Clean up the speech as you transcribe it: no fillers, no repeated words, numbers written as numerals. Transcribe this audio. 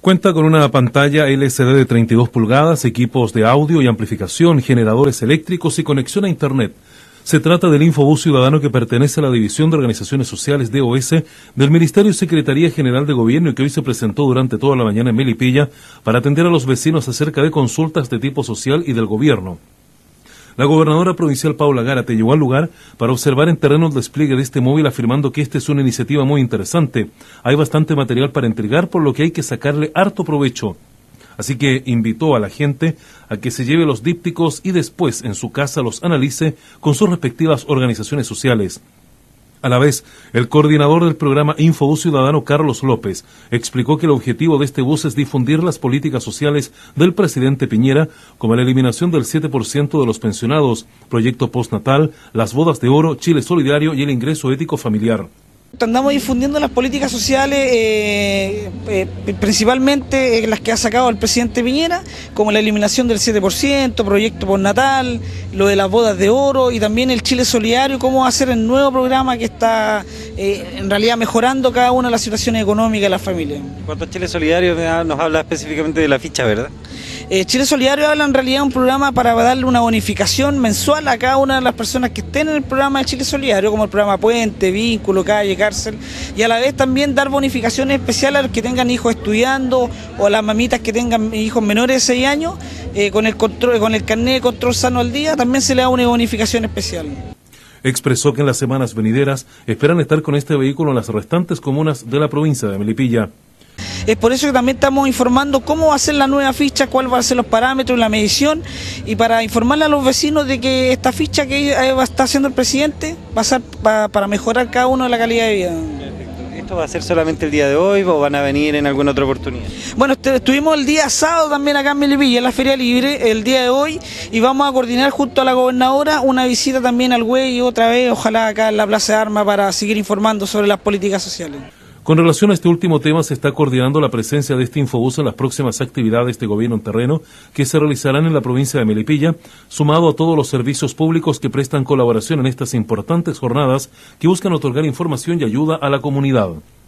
Cuenta con una pantalla LCD de 32 pulgadas, equipos de audio y amplificación, generadores eléctricos y conexión a Internet. Se trata del Infobús Ciudadano que pertenece a la División de Organizaciones Sociales DOS del Ministerio y Secretaría General de Gobierno y que hoy se presentó durante toda la mañana en Melipilla para atender a los vecinos acerca de consultas de tipo social y del gobierno. La gobernadora provincial Paula Gárate llegó al lugar para observar en terreno el despliegue de este móvil, afirmando que esta es una iniciativa muy interesante. Hay bastante material para entregar, por lo que hay que sacarle harto provecho. Así que invitó a la gente a que se lleve los dípticos y después en su casa los analice con sus respectivas organizaciones sociales. A la vez, el coordinador del programa Infobús Ciudadano, Carlos López, explicó que el objetivo de este bus es difundir las políticas sociales del presidente Piñera, como la eliminación del 7% de los pensionados, proyecto postnatal, las bodas de oro, Chile Solidario y el ingreso ético familiar. Andamos difundiendo las políticas sociales, principalmente las que ha sacado el presidente Piñera, como la eliminación del 7%, proyecto postnatal, lo de las bodas de oro y también el Chile Solidario, cómo hacer el nuevo programa que está en realidad mejorando cada una de las situaciones económicas de las familias. En cuanto a Chile Solidario, nos habla específicamente de la ficha, ¿verdad? Chile Solidario habla en realidad de un programa para darle una bonificación mensual a cada una de las personas que estén en el programa de Chile Solidario, como el programa Puente, Vínculo, Calle, Cárcel, y a la vez también dar bonificaciones especiales a los que tengan hijos estudiando o a las mamitas que tengan hijos menores de 6 años, con el carnet de control sano al día, también se le da una bonificación especial. Expresó que en las semanas venideras esperan estar con este vehículo en las restantes comunas de la provincia de Melipilla. Es por eso que también estamos informando cómo va a ser la nueva ficha, cuáles van a ser los parámetros, la medición, y para informarle a los vecinos de que esta ficha que está haciendo el presidente va a ser para mejorar cada uno de la calidad de vida. ¿Esto va a ser solamente el día de hoy o van a venir en alguna otra oportunidad? Bueno, estuvimos el día sábado también acá en Melipilla, en la Feria Libre, el día de hoy, y vamos a coordinar junto a la gobernadora una visita también al Güey otra vez, ojalá acá en la Plaza de Armas, para seguir informando sobre las políticas sociales. Con relación a este último tema, se está coordinando la presencia de este Infobús en las próximas actividades de gobierno en terreno que se realizarán en la provincia de Melipilla, sumado a todos los servicios públicos que prestan colaboración en estas importantes jornadas que buscan otorgar información y ayuda a la comunidad.